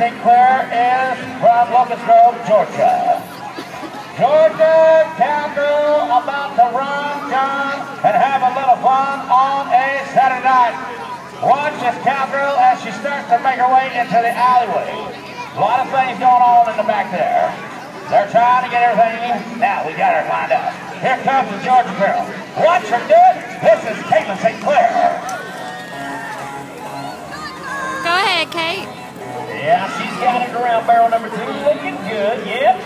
St. Clair is from Locust Grove, Georgia. Georgia cowgirl about to run, John, and have a little fun on a Saturday night. Watch this cowgirl as she starts to make her way into the alleyway. A lot of things going on in the back there. They're trying to get everything. Now we got her lined up. Here comes the Georgia girl. Watch her do it. This is Caitlin St. Clair. Go ahead, Kate. Yeah, she's got it around barrel number 2. Looking good. Yep.